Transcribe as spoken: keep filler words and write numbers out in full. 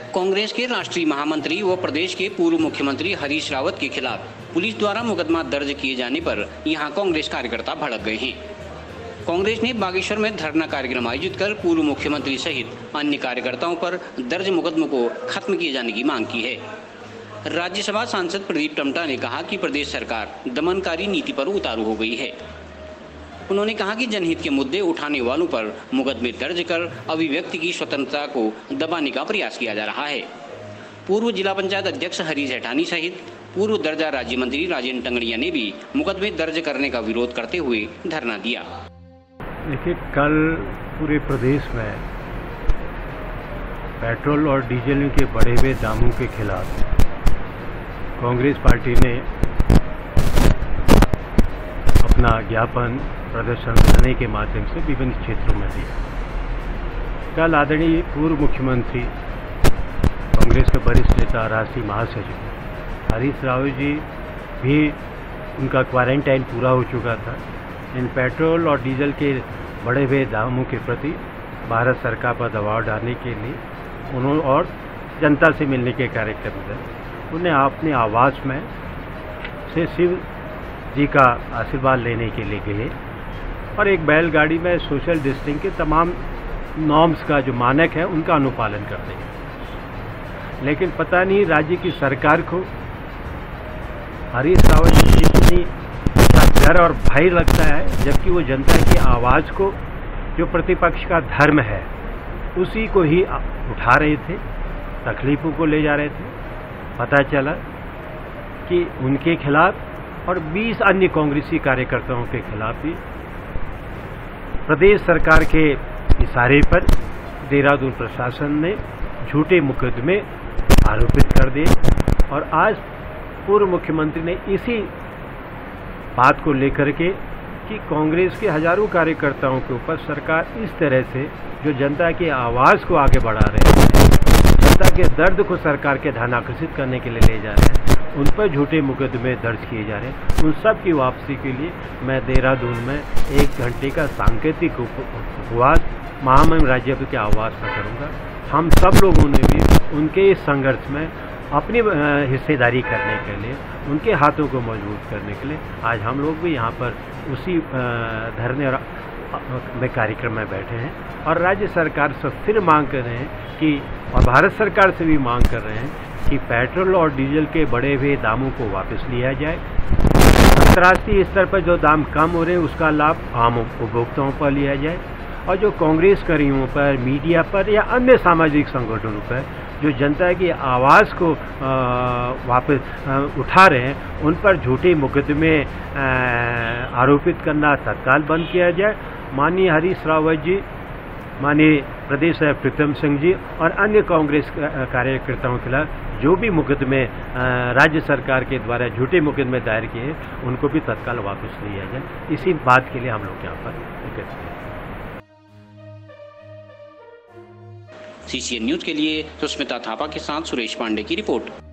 कांग्रेस के राष्ट्रीय महामंत्री व प्रदेश के पूर्व मुख्यमंत्री हरीश रावत के खिलाफ पुलिस द्वारा मुकदमा दर्ज किए जाने पर यहां कांग्रेस कार्यकर्ता भड़क गए हैं। कांग्रेस ने बागेश्वर में धरना कार्यक्रम आयोजित कर पूर्व मुख्यमंत्री सहित अन्य कार्यकर्ताओं पर दर्ज मुकदमों को खत्म किए जाने की मांग की है। राज्यसभा सांसद प्रदीप टमटा ने कहा कि प्रदेश सरकार दमनकारी नीति पर उतारू हो गई है। उन्होंने कहा कि जनहित के मुद्दे उठाने वालों पर मुकदमे दर्ज कर अभिव्यक्ति की स्वतंत्रता को दबाने का प्रयास किया जा रहा है। पूर्व जिला पंचायत अध्यक्ष हरीश हेठानी सहित पूर्व दर्जा राज्य मंत्री राजेंद्र टंगड़िया ने भी मुकदमे दर्ज करने का विरोध करते हुए धरना दिया। देखिए, कल पूरे प्रदेश में पेट्रोल और डीजल के बढ़े हुए दामों के खिलाफ कांग्रेस पार्टी ने अपना ज्ञापन प्रदर्शन करने के माध्यम से विभिन्न क्षेत्रों में दिया। कल आदरणीय पूर्व मुख्यमंत्री कांग्रेस के वरिष्ठ नेता राष्ट्रीय महासचिव हरीश रावत जी भी, उनका क्वारंटाइन पूरा हो चुका था। इन पेट्रोल और डीजल के बढ़े हुए दामों के प्रति भारत सरकार पर दबाव डालने के लिए उन्होंने और जनता से मिलने के कार्यक्रम में उन्हें अपने आवास में से शिव जी का आशीर्वाद लेने के लिए गए और एक बैलगाड़ी में सोशल डिस्टेंसिंग के तमाम नॉर्म्स का जो मानक है उनका अनुपालन करते हैं। लेकिन पता नहीं राज्य की सरकार को हरीश रावत जी इतनी डर और भय लगता है, जबकि वो जनता की आवाज़ को, जो प्रतिपक्ष का धर्म है, उसी को ही उठा रहे थे, तकलीफों को ले जा रहे थे। पता चला कि उनके खिलाफ और बीस अन्य कांग्रेसी कार्यकर्ताओं के खिलाफ भी प्रदेश सरकार के इशारे पर देहरादून प्रशासन ने झूठे मुकदमे आरोपित कर दिए। और आज पूर्व मुख्यमंत्री ने इसी बात को लेकर के कि कांग्रेस के हजारों कार्यकर्ताओं के ऊपर सरकार इस तरह से, जो जनता की आवाज़ को आगे बढ़ा रहे हैं, जनता के दर्द को सरकार के ध्यान आकर्षित करने के लिए ले जा रहे हैं, उन पर झूठे मुकदमे दर्ज किए जा रहे हैं। उन सब की वापसी के लिए मैं देहरादून में एक घंटे का सांकेतिक उपवास महामहिम राज्यपाल के आवास में करूँगा। हम सब लोगों ने भी उनके इस संघर्ष में अपनी हिस्सेदारी करने के लिए, उनके हाथों को मजबूत करने के लिए आज हम लोग भी यहाँ पर उसी धरने और में कार्यक्रम में बैठे हैं और राज्य सरकार से फिर मांग कर रहे हैं कि, और भारत सरकार से भी मांग कर रहे हैं कि पेट्रोल और डीजल के बढ़े हुए दामों को वापस लिया जाए। अंतर्राष्ट्रीय स्तर पर जो दाम कम हो रहे हैं उसका लाभ आम उपभोक्ताओं पर लिया जाए और जो कांग्रेस कर्मियों पर, मीडिया पर या अन्य सामाजिक संगठनों पर जो जनता की आवाज़ को वापस उठा रहे हैं, उन पर झूठे मुकदमे आरोपित करना तत्काल बंद किया जाए। माननीय हरीश रावत जी, माननीय प्रदेश प्रीतम सिंह जी और अन्य कांग्रेस कार्यकर्ताओं के खिलाफ जो भी मुकदमे राज्य सरकार के द्वारा झूठे मुकदमे दायर किए हैं, उनको भी तत्काल वापस लिया जाए। इसी बात के लिए हम लोग यहाँ पर एकत्रित हैं। सीसीएन न्यूज के लिए सुष्मिता थापा के साथ सुरेश पांडे की रिपोर्ट।